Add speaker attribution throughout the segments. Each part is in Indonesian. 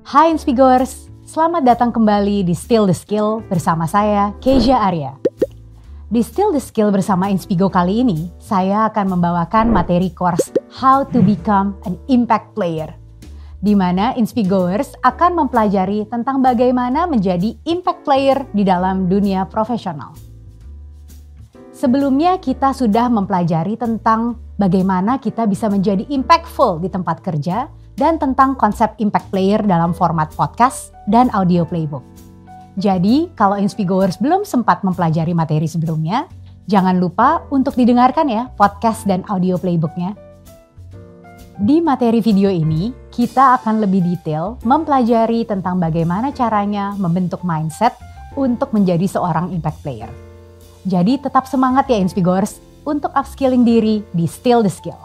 Speaker 1: Hai Inspigoers, selamat datang kembali di Still the Skill bersama saya, Kezia Arya. Di Still the Skill bersama Inspigo kali ini, saya akan membawakan materi course How to Become an Impact Player, di mana Inspigoers akan mempelajari tentang bagaimana menjadi impact player di dalam dunia profesional. Sebelumnya kita sudah mempelajari tentang bagaimana kita bisa menjadi impactful di tempat kerja dan tentang konsep impact player dalam format podcast dan audio playbook. Jadi, kalau Inspigoers belum sempat mempelajari materi sebelumnya, jangan lupa untuk didengarkan ya podcast dan audio playbooknya. Di materi video ini, kita akan lebih detail mempelajari tentang bagaimana caranya membentuk mindset untuk menjadi seorang impact player. Jadi tetap semangat ya Inspigoers untuk upskilling diri di Still the Skill.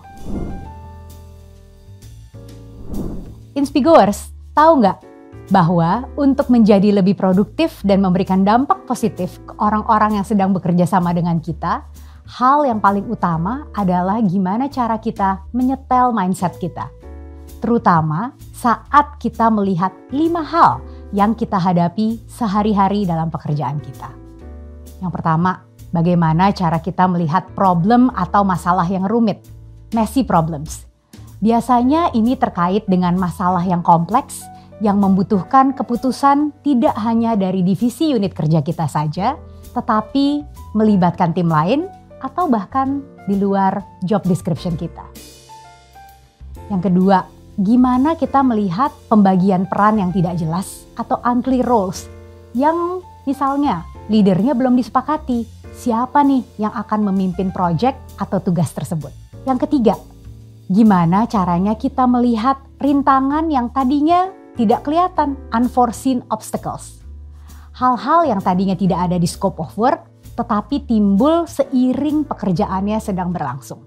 Speaker 1: Inspigoers, tahu nggak bahwa untuk menjadi lebih produktif dan memberikan dampak positif ke orang-orang yang sedang bekerja sama dengan kita, hal yang paling utama adalah gimana cara kita menyetel mindset kita. Terutama saat kita melihat 5 hal yang kita hadapi sehari-hari dalam pekerjaan kita. Yang pertama, bagaimana cara kita melihat problem atau masalah yang rumit, messy problems. Biasanya ini terkait dengan masalah yang kompleks yang membutuhkan keputusan tidak hanya dari divisi unit kerja kita saja, tetapi melibatkan tim lain atau bahkan di luar job description kita. Yang kedua, gimana kita melihat pembagian peran yang tidak jelas atau unclear roles yang misalnya leadernya belum disepakati, siapa nih yang akan memimpin project atau tugas tersebut. Yang ketiga, gimana caranya kita melihat rintangan yang tadinya tidak kelihatan, unforeseen obstacles. Hal-hal yang tadinya tidak ada di scope of work, tetapi timbul seiring pekerjaannya sedang berlangsung.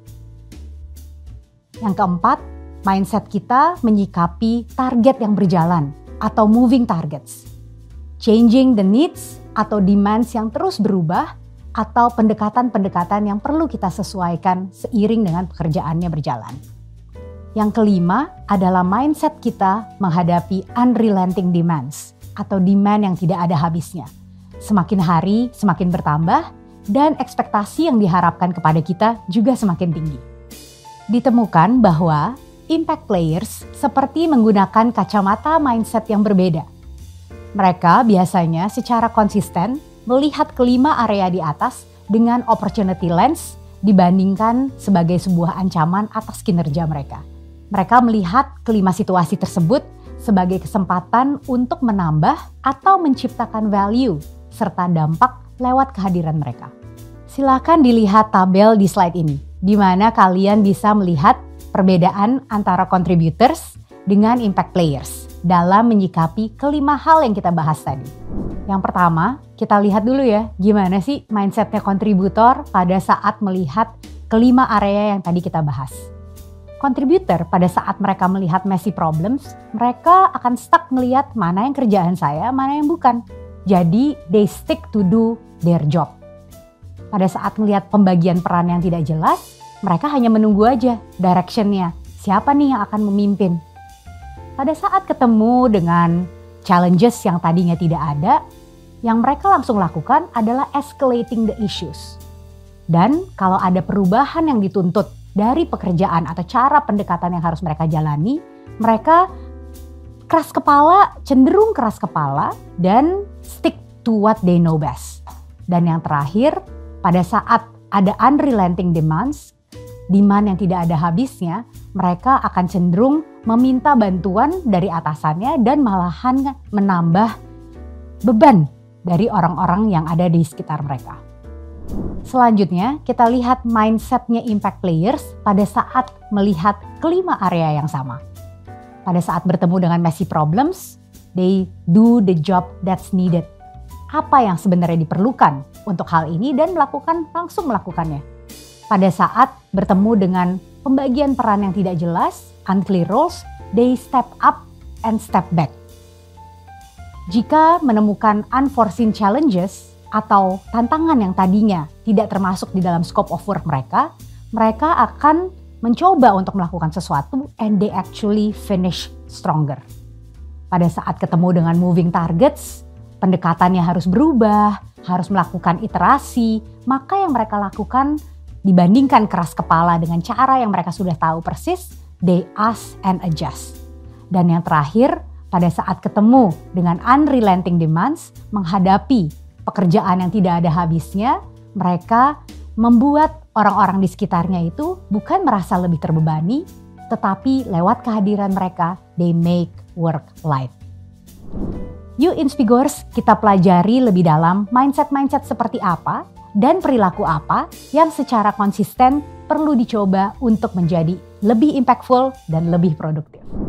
Speaker 1: Yang keempat, mindset kita menyikapi target yang berjalan atau moving targets. Changing the needs atau demands yang terus berubah atau pendekatan-pendekatan yang perlu kita sesuaikan seiring dengan pekerjaannya berjalan. Yang kelima adalah mindset kita menghadapi unrelenting demands atau demand yang tidak ada habisnya. Semakin hari semakin bertambah dan ekspektasi yang diharapkan kepada kita juga semakin tinggi. Ditemukan bahwa impact players seperti menggunakan kacamata mindset yang berbeda. Mereka biasanya secara konsisten melihat kelima area di atas dengan opportunity lens dibandingkan sebagai sebuah ancaman atas kinerja mereka. Mereka melihat kelima situasi tersebut sebagai kesempatan untuk menambah atau menciptakan value serta dampak lewat kehadiran mereka. Silakan dilihat tabel di slide ini, di mana kalian bisa melihat perbedaan antara contributors dengan impact players dalam menyikapi kelima hal yang kita bahas tadi. Yang pertama, kita lihat dulu ya, gimana sih mindsetnya kontributor pada saat melihat kelima area yang tadi kita bahas. Kontributor pada saat mereka melihat messy problems, mereka akan stuck melihat mana yang kerjaan saya, mana yang bukan. Jadi, they stick to do their job. Pada saat melihat pembagian peran yang tidak jelas, mereka hanya menunggu aja direction-nya. Siapa nih yang akan memimpin? Pada saat ketemu dengan challenges yang tadinya tidak ada, yang mereka langsung lakukan adalah escalating the issues. Dan kalau ada perubahan yang dituntut dari pekerjaan atau cara pendekatan yang harus mereka jalani, mereka cenderung keras kepala dan stick to what they know best. Dan yang terakhir, pada saat ada unrelenting demands, demand yang tidak ada habisnya, mereka akan cenderung meminta bantuan dari atasannya dan malahan menambah beban dari orang-orang yang ada di sekitar mereka. Selanjutnya, kita lihat mindsetnya impact players pada saat melihat kelima area yang sama. Pada saat bertemu dengan messy problems, they do the job that's needed. Apa yang sebenarnya diperlukan untuk hal ini dan langsung melakukannya. Pada saat bertemu dengan pembagian peran yang tidak jelas, unclear roles, they step up and step back. Jika menemukan unforeseen challenges atau tantangan yang tadinya tidak termasuk di dalam scope of work mereka akan mencoba untuk melakukan sesuatu and they actually finish stronger. Pada saat ketemu dengan moving targets, pendekatannya harus berubah, harus melakukan iterasi, maka yang mereka lakukan dibandingkan keras kepala dengan cara yang mereka sudah tahu persis, they ask and adjust. Dan yang terakhir, pada saat ketemu dengan unrelenting demands, menghadapi pekerjaan yang tidak ada habisnya, mereka membuat orang-orang di sekitarnya itu bukan merasa lebih terbebani, tetapi lewat kehadiran mereka, they make work light. Yuk Inspigors, kita pelajari lebih dalam mindset-mindset seperti apa dan perilaku apa yang secara konsisten perlu dicoba untuk menjadi lebih impactful dan lebih produktif.